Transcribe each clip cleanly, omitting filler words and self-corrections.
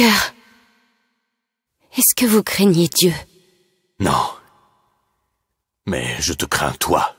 cœur. Est-ce que vous craignez Dieu? Non. Mais je te crains, toi.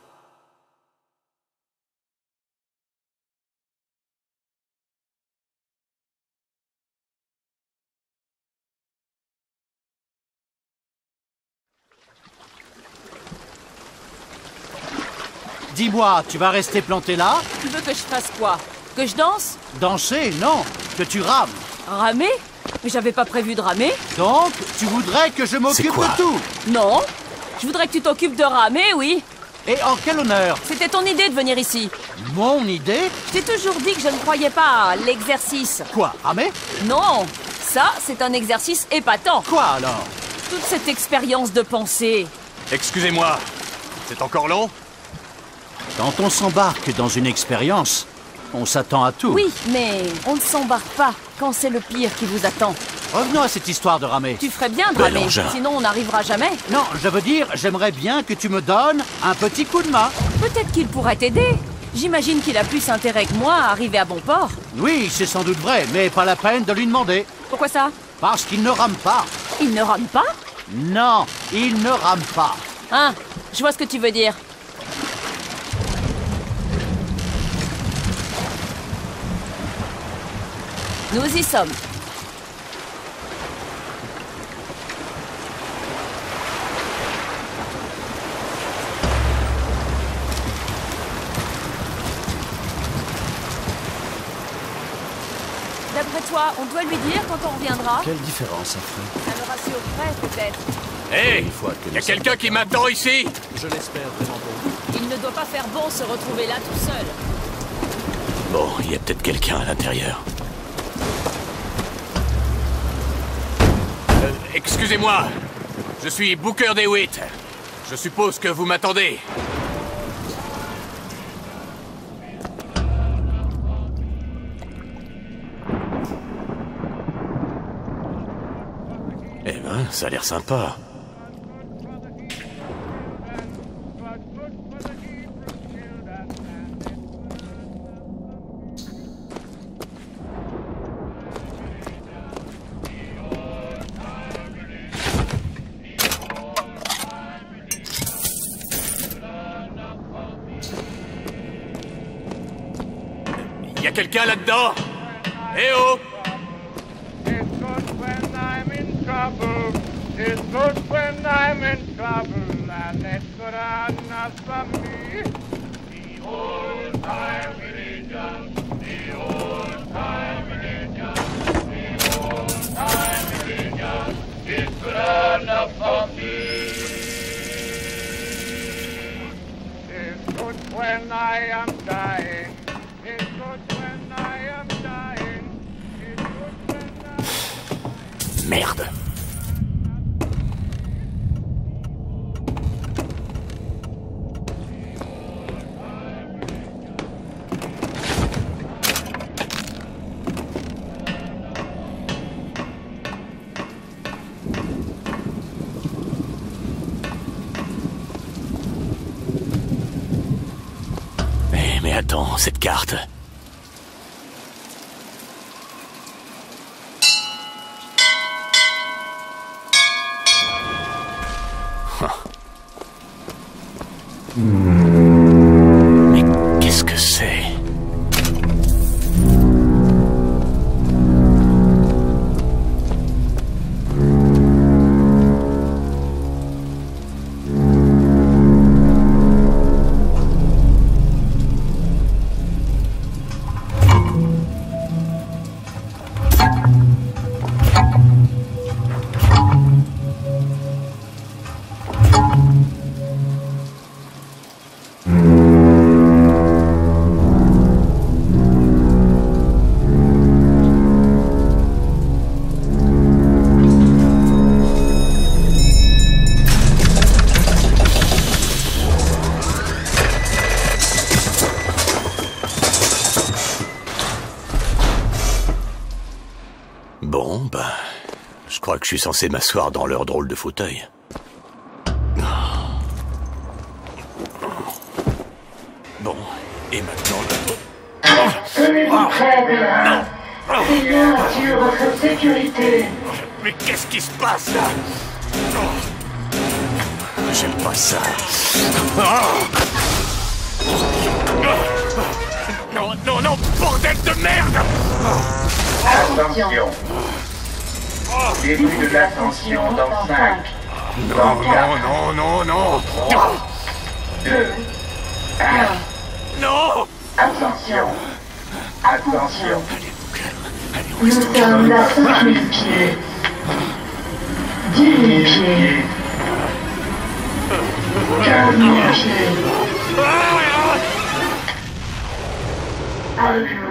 Dis-moi, tu vas rester planté là? Tu veux que je fasse quoi? Que je danse? Danser? Non, que tu rames. Ramer? Mais j'avais pas prévu de ramer. Donc, tu voudrais que je m'occupe de tout? Non. Je voudrais que tu t'occupes de ramer, oui. Et en quel honneur? C'était ton idée de venir ici. Mon idée? Je t'ai toujours dit que je ne croyais pas à l'exercice. Quoi, ramer? Non. Ça, c'est un exercice épatant. Quoi alors? Toute cette expérience de pensée. Excusez-moi, c'est encore long? Quand on s'embarque dans une expérience, on s'attend à tout. Oui, mais on ne s'embarque pas quand c'est le pire qui vous attend. Revenons à cette histoire de ramer. Tu ferais bien de Bel ramer, engin. sinon on n'arrivera jamais. Non, je veux dire, j'aimerais bien que tu me donnes un petit coup de main. Peut-être qu'il pourrait t'aider. J'imagine qu'il a plus intérêt que moi à arriver à bon port. Oui, c'est sans doute vrai, mais pas la peine de lui demander. Pourquoi ça? Parce qu'il ne rame pas. Il ne rame pas? Non, il ne rame pas. Hein? Je vois ce que tu veux dire. Nous y sommes. D'après toi, on doit lui dire quand on reviendra? Quelle différence ça fait? Ça le rassure près, peut-être. Hé, y a quelqu'un qui m'attend ici? Je l'espère vraiment pour vous. Il ne doit pas faire bon se retrouver là tout seul. Bon, il y a peut-être quelqu'un à l'intérieur. Excusez-moi, je suis Booker DeWitt. Je suppose que vous m'attendez. Eh ben, ça a l'air sympa. Y a quelqu'un là-dedans? Eh oh! It's good when I'm in trouble. It's good when I'm in trouble. And it's good enough for me. The old time religion. The old time religion. The old time religion. It's good enough for me. It's good when I am dying. It's good when I am dying. It's good when I... Merde. Mais attends, cette carte... Mais qu'est-ce que c'est? Bon, ben... Je crois que je suis censé m'asseoir dans leur drôle de fauteuil. Bon, et maintenant... Non! Seigneur, assure votre sécurité. Mais qu'est-ce qui se passe là? J'aime pas ça. Non, non, non, bordel de merde! Attention. Début de l'ascension dans 5. Dans 4. Non, non, non, 2. 1. non! Attention. Attention. Allez, on Nous reste au sommes à 5000 pieds. 10 000 pieds. 15 000 pieds. Allez,